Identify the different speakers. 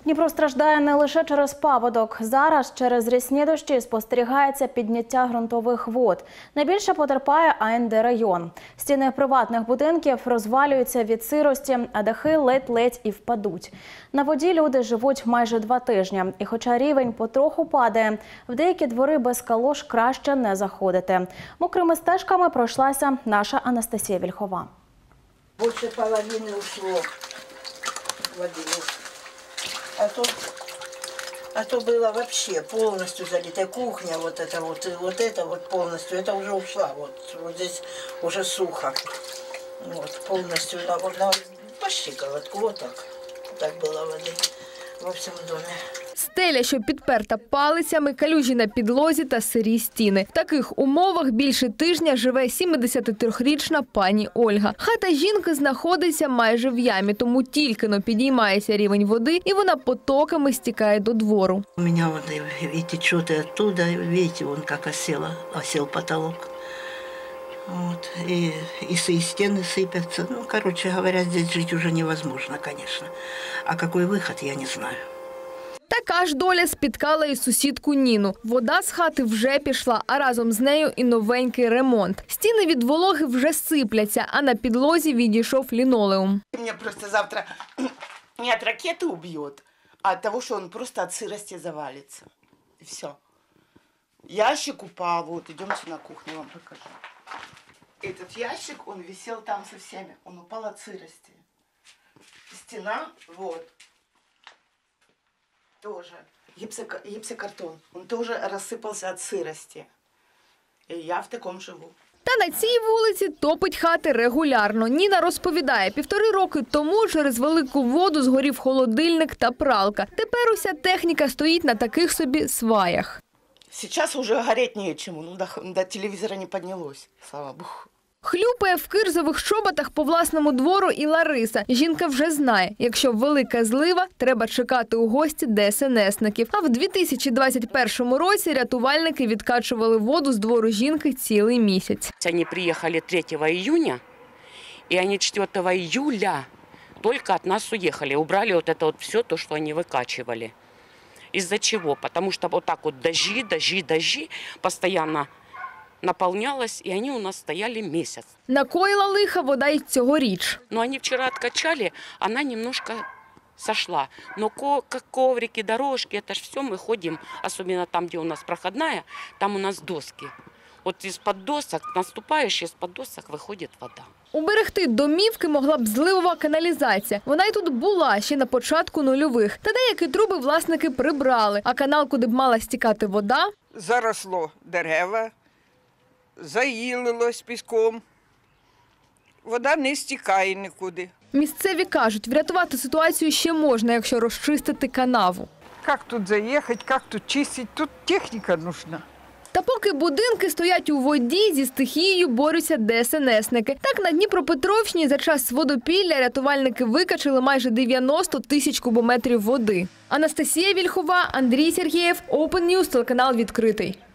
Speaker 1: Дніпро страждає не лише через паводок. Зараз через рясні дощі спостерігається підняття ґрунтових вод. Найбільше потерпає АНД-район. Стіни приватних будинків розвалюються від сирості, а дахи ледь-ледь і впадуть. На воді люди живуть майже 2 тижні. І хоча рівень потроху падає, в деякі двори без калош краще не заходити. Мокрими стежками пройшлася наша Анастасія Вільхова.
Speaker 2: Більше половини ушло води. А то было вообще полностью залита кухня, вот это полностью, это уже ушла, вот здесь уже сухо, вот полностью, по щиколотку, вот так было воды во всем доме.
Speaker 3: Стеля, що підперта палицями, калюжі на підлозі та сирі стіни. В таких умовах більше тижня живе 73-річна пані Ольга. Хата жінки знаходиться майже в ямі, тому тільки-но підіймається рівень води, і вона потоками стікає до двору.
Speaker 2: У меня вот и течет и оттуда, видите, вон как осел потолок. Вот, и стены сыпятся. Ну, короче говоря, здесь жить уже невозможно, конечно. А какой выход, я не знаю.
Speaker 3: Така ж доля спіткала і сусідку Ніну. Вода з хати вже пішла, а разом з нею і новенький ремонт. Стіни від вологи вже сипляться, а на підлозі відійшов лінолеум.
Speaker 4: Меня просто завтра не от ракеты убьет, а от того, что он просто от сырости завалится. И все. Ящик упал, вот, идемте на кухню, вам покажу. Этот ящик, он висел там со всеми, он упал от сырости. Стена, вот. Тоже гипсокартон. Он тоже рассыпался от сырости. И я в таком живу.
Speaker 3: Та на цій вулиці топить хати регулярно. Ніна розповідає, 1,5 роки тому через велику воду згорів холодильник та пралка. Тепер уся техніка стоїть на таких собі сваях.
Speaker 4: Сейчас уже гореть нечему, ну, до телевизора не поднялось, слава богу.
Speaker 3: Хлюпає в кирзових чоботах по власному двору і Лариса. Жінка вже знає, якщо велика злива, треба чекати у гості ДСНСників. А в 2021 році рятувальники відкачували воду з двору жінки цілий місяць.
Speaker 5: Вони приїхали 3 июня, і вони 4 июля тільки від нас уїхали. Убрали вот это вот все, то, що вони викачували. Из-за чего? Потому что вот так вот дожди, постоянно наполнялась, и они у нас стояли месяц.
Speaker 3: Накоїла лиха вода й цьогоріч.
Speaker 5: Но они вчера откачали, она немножко сошла. Но коврики, дорожки, это ж все мы ходим, особенно там, где у нас проходная, там у нас доски. Вот из-под досок, наступаешь, из-под досок виходить вода.
Speaker 3: Уберегти домівки могла б зливова каналізація. Вона й тут була ще на початку нульових. Та деякі труби власники прибрали, а канал, куди б мала стікати вода,
Speaker 6: заросло дерева, заїлилось піском. Вода не стікає нікуди.
Speaker 3: Місцеві кажуть, врятувати ситуацію ще можна, якщо розчистити канаву.
Speaker 6: Як тут заїхати, як тут чистити, тут техніка потрібна.
Speaker 3: Та поки будинки стоять у воді, зі стихією борються ДСНСники. Так, на Дніпропетровщині за час водопілля рятувальники викачали майже 90 тисяч кубометрів води. Анастасія Вільхова, Андрій Сергєєв, Open News, телеканал «Відкритий».